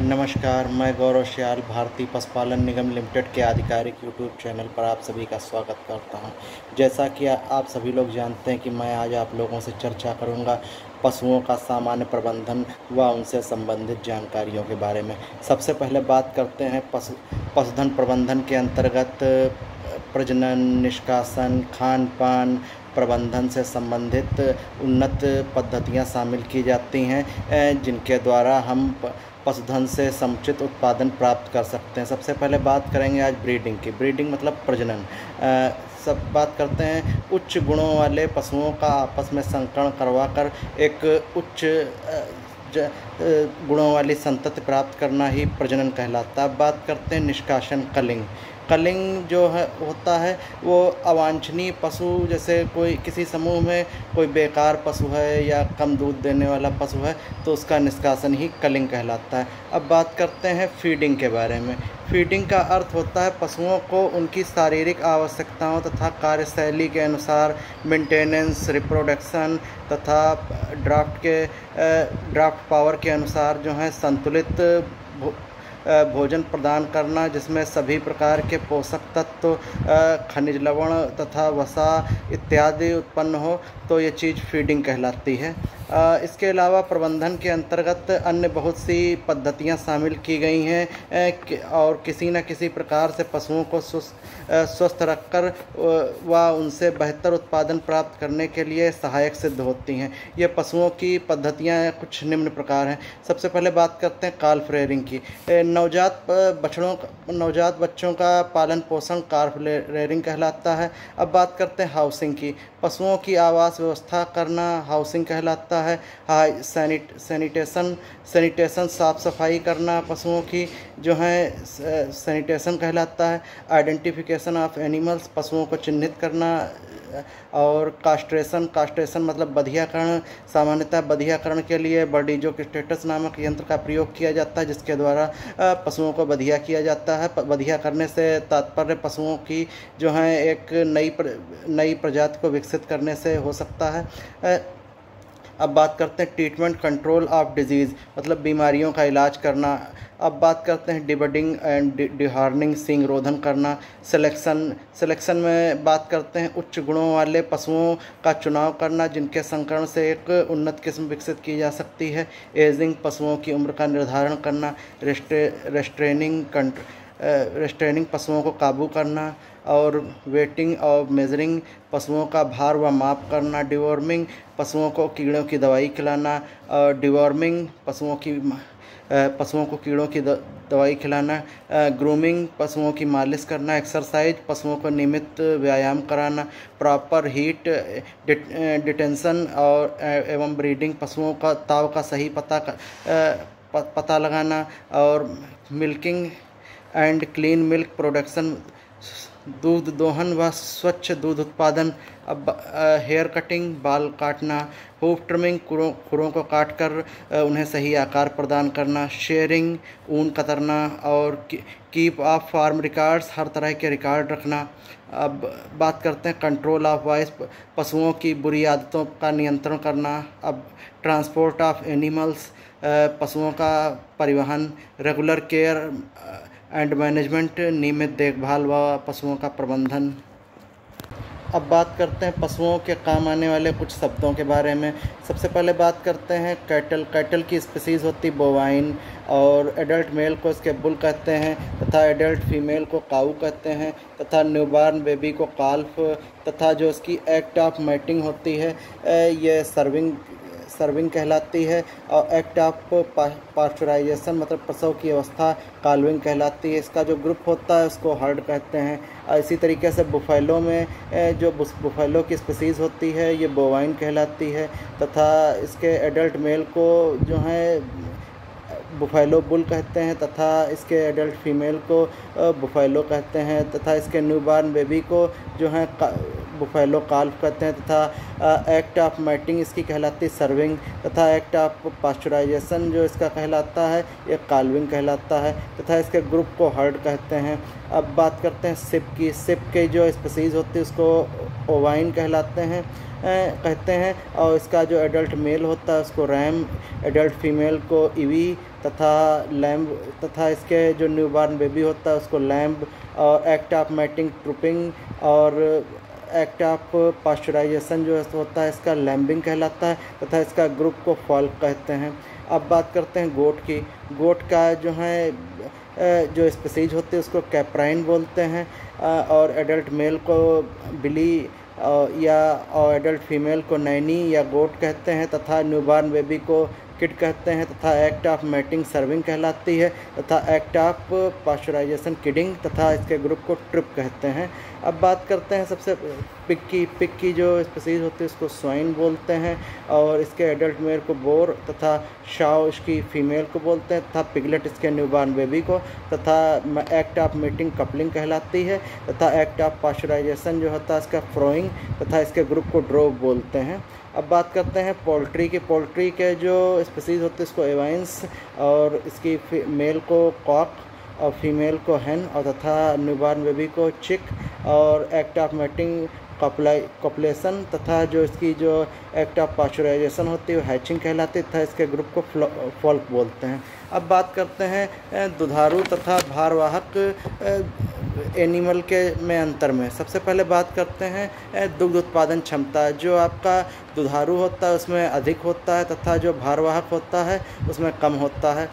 नमस्कार, मैं गौरव श्याल भारतीय पशुपालन निगम लिमिटेड के आधिकारिक यूट्यूब चैनल पर आप सभी का स्वागत करता हूं। जैसा कि आप सभी लोग जानते हैं कि मैं आज आप लोगों से चर्चा करूंगा पशुओं का सामान्य प्रबंधन व उनसे संबंधित जानकारियों के बारे में। सबसे पहले बात करते हैं पशुधन प्रबंधन के अंतर्गत प्रजनन, निष्कासन, खान पान प्रबंधन से संबंधित उन्नत पद्धतियां शामिल की जाती हैं, जिनके द्वारा हम पशुधन से समुचित उत्पादन प्राप्त कर सकते हैं। सबसे पहले बात करेंगे आज ब्रीडिंग की। ब्रीडिंग मतलब प्रजनन। सब बात करते हैं उच्च गुणों वाले पशुओं का आपस में संकरण करवाकर एक उच्च गुणों वाली संतति प्राप्त करना ही प्रजनन कहलाता है। अब बात करते हैं निष्कासन, कलिंग। कलिंग जो है होता है वो अवांछनीय पशु, जैसे कोई किसी समूह में कोई बेकार पशु है या कम दूध देने वाला पशु है तो उसका निष्कासन ही कलिंग कहलाता है। अब बात करते हैं फीडिंग के बारे में। फीडिंग का अर्थ होता है पशुओं को उनकी शारीरिक आवश्यकताओं तथा कार्यशैली के अनुसार मेंटेनेंस, रिप्रोडक्शन तथा ड्राफ्ट पावर के अनुसार जो है संतुलित भोजन प्रदान करना, जिसमें सभी प्रकार के पोषक तत्व, खनिज लवण तथा वसा इत्यादि उत्पन्न हो, तो ये चीज़ फीडिंग कहलाती है। इसके अलावा प्रबंधन के अंतर्गत अन्य बहुत सी पद्धतियां शामिल की गई हैं और किसी न किसी प्रकार से पशुओं को स्वस्थ रखकर व उनसे बेहतर उत्पादन प्राप्त करने के लिए सहायक सिद्ध होती हैं। ये पशुओं की पद्धतियां कुछ निम्न प्रकार हैं। सबसे पहले बात करते हैं काल्फ रेयरिंग की। नवजात बच्चों का पालन पोषण काल्फ रेयरिंग कहलाता है। अब बात करते हैं हाउसिंग की। पशुओं की आवास व्यवस्था करना हाउसिंग कहलाता है। सैनिटेशन साफ़ सफाई करना पशुओं की जो है सैनिटेशन कहलाता है। आइडेंटिफिकेशन ऑफ एनिमल्स, पशुओं को चिन्हित करना। और कास्ट्रेशन मतलब बधियाकरण। सामान्यतः बधियाकरण के लिए बर्डीजोस्टेटस नामक यंत्र का प्रयोग किया जाता है, जिसके द्वारा पशुओं को बधिया किया जाता है। बधिया करने से तात्पर्य पशुओं की जो है एक नई प्रजाति को विकसित करने से हो सकता है। अब बात करते हैं ट्रीटमेंट कंट्रोल ऑफ डिजीज़, मतलब बीमारियों का इलाज करना। अब बात करते हैं डिबडिंग एंड डिहार्निंग, सींग रोधन करना। सिलेक्शन में बात करते हैं उच्च गुणों वाले पशुओं का चुनाव करना, जिनके संकरण से एक उन्नत किस्म विकसित की जा सकती है। एजिंग, पशुओं की उम्र का निर्धारण करना। रेस्ट्रेनिंग, पशुओं को काबू करना। और वेटिंग और मेजरिंग, पशुओं का भार व माप करना। डिवॉर्मिंग, पशुओं को कीड़ों की दवाई खिलाना। और डिवॉर्मिंग, पशुओं को कीड़ों की दवाई खिलाना। ग्रूमिंग, पशुओं की मालिश करना। एक्सरसाइज, पशुओं को नियमित व्यायाम कराना। प्रॉपर हीट डिटेंशन और एवं ब्रीडिंग, पशुओं का ताव का सही पता लगाना। और milking and clean milk production, दूध दोहन व स्वच्छ दूध उत्पादन। अब हेयर कटिंग, बाल काटना। हूफ ट्रिमिंग, खुरों को काटकर उन्हें सही आकार प्रदान करना। शेयरिंग, ऊन कतरना। और कीप ऑफ फार्म रिकॉर्ड्स, हर तरह के रिकॉर्ड रखना। अब बात करते हैं कंट्रोल ऑफ वाइस, पशुओं की बुरी आदतों का नियंत्रण करना। अब ट्रांसपोर्ट ऑफ एनिमल्स, पशुओं का परिवहन। रेगुलर केयर एंड मैनेजमेंट, नियमित देखभाल व पशुओं का प्रबंधन। अब बात करते हैं पशुओं के काम आने वाले कुछ शब्दों के बारे में। सबसे पहले बात करते हैं कैटल की स्पीसीज़ होती बोवाइन, और एडल्ट मेल को इसके बुल कहते हैं तथा एडल्ट फीमेल को काऊ कहते हैं, तथा न्यूबॉर्न बेबी को काल्फ, तथा जो इसकी एक्ट ऑफ मैटिंग होती है ये सर्विंग कहलाती है। और एक्ट ऑफ पास्चराइजेशन मतलब प्रसव की अवस्था काल्विंग कहलाती है। इसका जो ग्रुप होता है उसको हर्ड कहते हैं। इसी तरीके से बुफेलो में जो बुफेलो की स्पीसीज़ होती है ये बोवाइन कहलाती है, तथा इसके एडल्ट मेल को जो है बुफेलो बुल कहते हैं, तथा इसके एडल्ट फीमेल को बुफेलो कहते हैं, तथा इसके न्यूबॉर्न बेबी को जो है बुफेलो काल्फ कहते हैं, तथा एक्ट ऑफ मैटिंग इसकी कहलाती है सर्विंग, तथा एक्ट ऑफ पास्चराइजेशन जो इसका कहलाता है ये काल्विंग कहलाता है, तथा इसके ग्रुप को हर्ड कहते हैं। अब बात करते हैं सिप की। सिप के जो स्पीसीज़ होती है उसको ओवाइन कहलाते हैं। कहते हैं। और इसका जो एडल्ट मेल होता है उसको रैम, एडल्ट फीमेल को ईवी तथा लैम्ब, तथा इसके जो न्यूबॉर्न बेबी होता है उसको लैम्ब, और एक्ट ऑफ मैटिंग ट्रुपिंग और एक्ट ऑफ पास्चराइजेशन जो होता है इसका लैम्बिंग कहलाता है, तथा इसका ग्रुप को फॉल्क कहते हैं। अब बात करते हैं गोट की। गोट का जो है जो स्पीसीज होती है उसको कैप्राइन बोलते हैं, और एडल्ट मेल को बिली या और एडल्ट फीमेल को नैनी या गोट कहते हैं, तथा न्यूबॉर्न बेबी को किड कहते हैं, तथा एक्ट ऑफ मैटिंग सर्विंग कहलाती है, तथा एक्ट ऑफ पास्चराइजेशन किडिंग, तथा इसके ग्रुप को ट्रिप कहते हैं। अब बात करते हैं सबसे पिग की जो स्पीसीज होती है उसको स्वाइन बोलते हैं, और इसके एडल्ट मेल को बोर, तथा शाव इसकी फीमेल को बोलते हैं, तथा पिगलेट इसके न्यूबॉर्न बेबी को, तथा एक्ट ऑफ मीटिंग कपलिंग कहलाती है, तथा एक्ट ऑफ पास्चराइजेशन जो होता है इसका फ्रोइंग, तथा इसके ग्रुप को ड्रोव बोलते हैं। अब बात करते हैं पोल्ट्री की। पोल्ट्री के जो स्पीसीज होते हैं इसको एवाइंस, और इसकी मेल को कॉक और फीमेल को हैन, और तथा न्यूबॉर्न बेबी को चिक, और एक्ट ऑफ मैटिंग कॉपुलेशन, तथा जो इसकी जो एक्ट ऑफ पास्चराइजेशन होती है वो हैचिंग कहलाती है, तथा इसके ग्रुप को फॉल्क बोलते हैं। अब बात करते हैं दुधारू तथा भारवाहक एनिमल के में अंतर में। सबसे पहले बात करते हैं दुग्ध उत्पादन क्षमता। जो आपका दुधारू होता है उसमें अधिक होता है, तथा जो भारवाहक होता है उसमें कम होता है।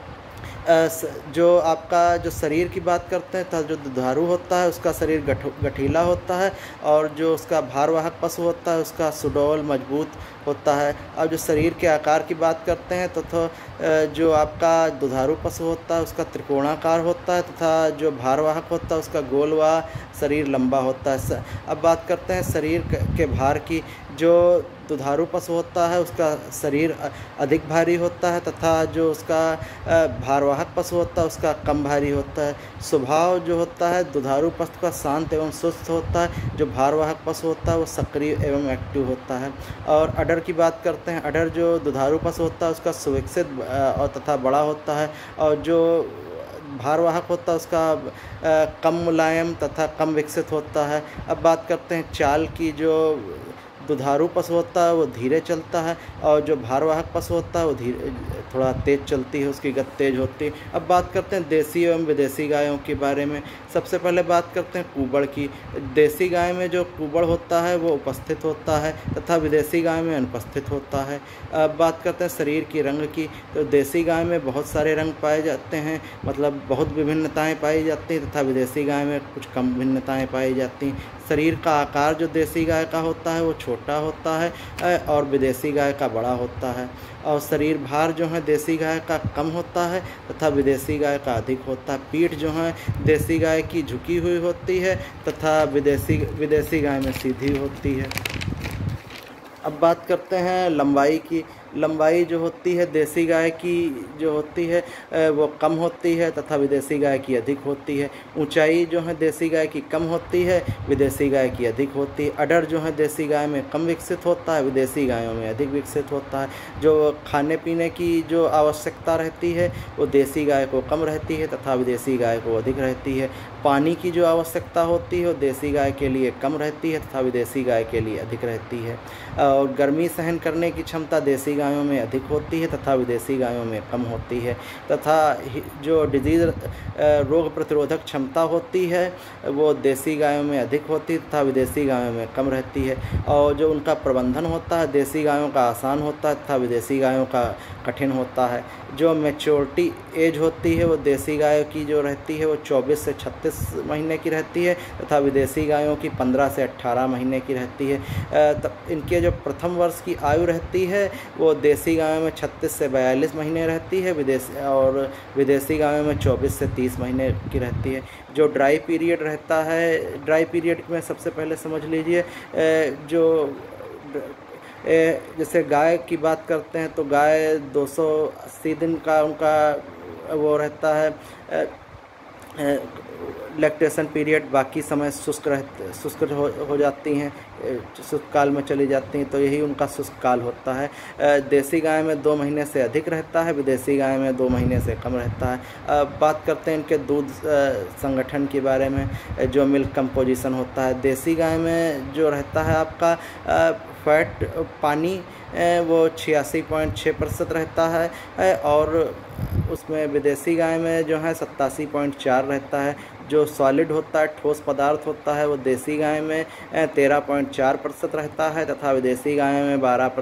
जो आपका जो शरीर की बात करते हैं तो जो दुधारू होता है उसका शरीर गठीला होता है, और जो उसका भारवाहक पशु होता है उसका सुडौल मजबूत होता है। अब जो शरीर के आकार की बात करते हैं तो जो आपका दुधारू पशु होता है उसका त्रिकोणाकार होता है, तथा जो भारवाहक होता है उसका गोल व शरीर लंबा होता है। अब बात करते हैं शरीर के भार की। जो दुधारू पशु होता है उसका शरीर अधिक भारी होता है, तथा जो उसका भारवाहक पशु होता है उसका कम भारी होता है। स्वभाव जो होता है दुधारू पशु का शांत एवं सुस्त होता है, जो भारवाहक पशु होता है वो सक्रिय एवं एक्टिव होता है। और अडर की बात करते हैं। अडर जो दुधारू पशु होता है उसका सुविकसित और तथा बड़ा होता है, और जो भारवाहक होता है उसका कम मुलायम तथा कम विकसित होता है। अब बात करते हैं चाल की। जो दुधारू पशु होता है वो धीरे चलता है, और जो भारवाहक पशु होता है वो थोड़ा तेज़ चलती है, उसकी गति तेज होती है। अब बात करते हैं देसी एवं विदेशी गायों के बारे में। सबसे पहले बात करते हैं कुबड़ की। देसी गाय में जो कुबड़ होता है वो उपस्थित होता है, तथा विदेशी गाय में अनुपस्थित होता है। अब बात करते हैं शरीर की रंग की। तो देसी गाय में बहुत सारे रंग पाए जाते हैं, मतलब बहुत विभिन्नताएँ पाई जाती हैं, तथा विदेशी गाय में कुछ कम भिन्नताएँ पाई जाती हैं। शरीर का आकार जो देसी गाय का होता है वो छोटा होता है, और विदेशी गाय का बड़ा होता है। और शरीर भार जो है देसी गाय का कम होता है, तथा विदेशी गाय का अधिक होता है। पीठ जो है देसी गाय की झुकी हुई होती है, तथा विदेशी गाय में सीधी होती है। अब बात करते हैं लंबाई की। लंबाई जो होती है देसी गाय की जो होती है वो कम होती है, तथा विदेशी गाय की अधिक होती है। ऊंचाई जो है देसी गाय की कम होती है, विदेशी गाय की अधिक होती है। अडर जो है देसी गाय में कम विकसित होता है, विदेशी गायों में अधिक विकसित होता है। जो खाने पीने की जो आवश्यकता रहती है वो देसी गाय को कम रहती है, तथा विदेशी गाय को अधिक रहती है। पानी की जो आवश्यकता होती है वो देसी गाय के लिए कम रहती है, तथा विदेशी गाय के लिए अधिक रहती है। और गर्मी सहन करने की क्षमता देसी गायों में अधिक होती है, तथा विदेशी गायों में कम होती है। तथा जो डिजीज़ रोग प्रतिरोधक क्षमता होती है वो देसी गायों में अधिक होती है, तथा विदेशी गायों में कम रहती है। और जो उनका प्रबंधन होता है देसी गायों का आसान होता है, तथा विदेशी गायों का कठिन होता है। जो मैच्योरिटी एज होती है वो देसी गायों की जो रहती है वो 24 से 36 महीने की रहती है, तथा विदेशी गायों की 15 से 18 महीने की रहती है। इनके जो प्रथम वर्ष की आयु रहती है वो देसी गायों में 36 से 42 महीने रहती है, विदेशी गायों में 24 से 30 महीने की रहती है। जो ड्राई पीरियड रहता है, ड्राई पीरियड में सबसे पहले समझ लीजिए जो जैसे गाय की बात करते हैं तो गाय 280 दिन का उनका वो रहता है लैक्टेशन पीरियड। बाकी समय शुष्क हो जाती हैं, शुष्क काल में चली जाती हैं, तो यही उनका शुष्क काल होता है। देसी गाय में 2 महीने से अधिक रहता है, विदेशी गाय में 2 महीने से कम रहता है। बात करते हैं इनके दूध संगठन के बारे में, जो मिल्क कंपोजिशन होता है। देसी गाय में जो रहता है आपका फैट पानी वो 86.6% रहता है और उसमें विदेशी गाय में जो है 87.4 रहता है। जो सॉलिड होता है, ठोस पदार्थ होता है, वो देसी गाय में 13.4% रहता है तथा विदेशी गायों में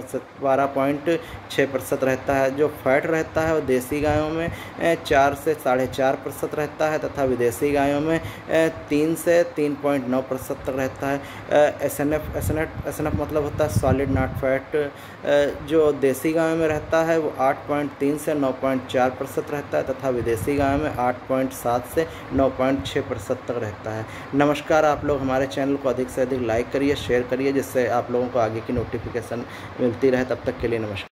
12.6% रहता है। जो फैट रहता है वो देसी गायों में 4 से 4.5% रहता है तथा विदेशी गायों में 3 से 3.9% तक रहता है। एसएनएफ मतलब होता है सॉलिड नॉट फैट। जो देसी गायों में रहता है वो 8.3 से 9.4% रहता है तथा विदेशी गायों में 8.7 से 9.6% तक रहता है। नमस्कार, आप लोग हमारे चैनल को अधिक से अधिक लाइक करिए, शेयर करिए, जिससे आप लोगों को आगे की नोटिफिकेशन मिलती रहे। तब तक के लिए नमस्कार।